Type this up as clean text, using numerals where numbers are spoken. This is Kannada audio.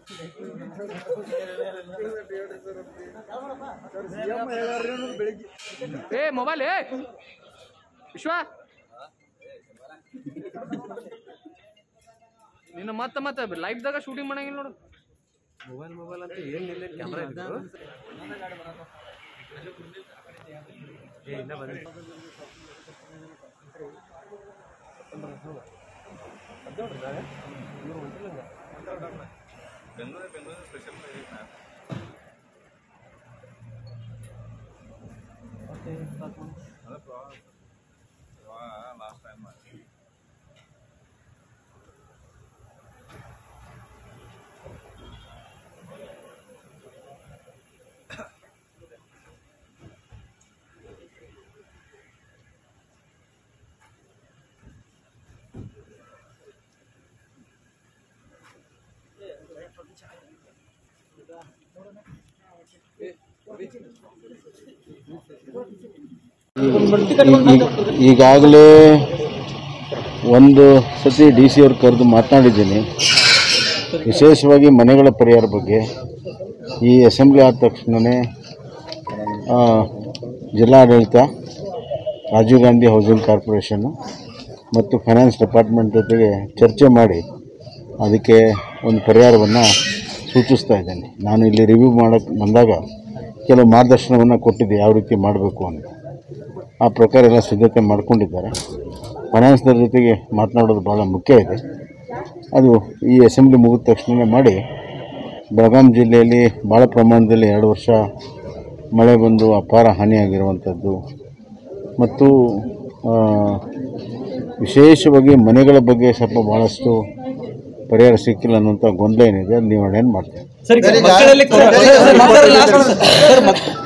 ए मोबाइल ए ವಿಶ್ವ ನಿನ್ನ ಮತ್ತೆ ಲೈವ್ ದಾಗ ಶೂಟಿಂಗ್ ಮಾಡಂಗಿಲ್ಲ ನೋಡು. ಮೊಬೈಲ್ ಅಂತ ಏನಿಲ್ಲ, ಕ್ಯಾಮ್ರಾ ಇದ್ದು ಬೆಂಗಳೂರು ಸ್ಪೆಷಲ್ ಲಾಸ್ಟ್ ಟೈಮ್ ಈಗಾಗಲೇ ಒಂದು ಸತಿ ಡಿ ಸಿ ಅವ್ರು ಕರೆದು ಮಾತನಾಡಿದ್ದೀನಿ. ವಿಶೇಷವಾಗಿ ಮನೆಗಳ ಪರಿಹಾರ ಬಗ್ಗೆ ಈ ಅಸೆಂಬ್ಲಿ ಆದ ತಕ್ಷಣವೇ ಜಿಲ್ಲಾಡಳಿತ, ರಾಜೀವ್ ಗಾಂಧಿ ಹೌಸಿಂಗ್ ಕಾರ್ಪೊರೇಷನ್ನು ಮತ್ತು ಫೈನಾನ್ಸ್ ಡಿಪಾರ್ಟ್ಮೆಂಟ್ ಜೊತೆಗೆ ಚರ್ಚೆ ಮಾಡಿ ಅದಕ್ಕೆ ಒಂದು ಪರಿಹಾರವನ್ನು ಸೂಚಿಸ್ತಾ ಇದ್ದೇನೆ. ನಾನು ಇಲ್ಲಿ ರಿವ್ಯೂ ಮಾಡೋಕ್ಕೆ ಬಂದಾಗ ಕೆಲವು ಮಾರ್ಗದರ್ಶನವನ್ನು ಕೊಟ್ಟಿದ್ದೆ, ಯಾವ ರೀತಿ ಮಾಡಬೇಕು ಅಂತ. ಆ ಪ್ರಕಾರ ಎಲ್ಲ ಸಿದ್ಧತೆ ಮಾಡ್ಕೊಂಡಿದ್ದಾರೆ. ಫೈನಾನ್ಸ್ನವ್ರ ಜೊತೆಗೆ ಮಾತನಾಡೋದು ಭಾಳ ಮುಖ್ಯ ಇದೆ. ಅದು ಈ ಅಸೆಂಬ್ಲಿ ಮುಗಿದ ತಕ್ಷಣ ಮಾಡಿ, ಬೆಳಗಾಂ ಜಿಲ್ಲೆಯಲ್ಲಿ ಭಾಳ ಪ್ರಮಾಣದಲ್ಲಿ 2 ವರ್ಷ ಮಳೆ ಬಂದು ಅಪಾರ ಹಾನಿಯಾಗಿರುವಂಥದ್ದು ಮತ್ತು ವಿಶೇಷವಾಗಿ ಮನೆಗಳ ಬಗ್ಗೆ ಸ್ವಲ್ಪ ಭಾಳಷ್ಟು ಪರಿಹಾರ ಸಿಕ್ಕಿಲ್ಲ ಅನ್ನೋಂಥ ಗೊಂದಲ ಏನಿದೆ, ಅದು ನಿವಾರಣೆ ಮಾಡ್ತೀವಿ.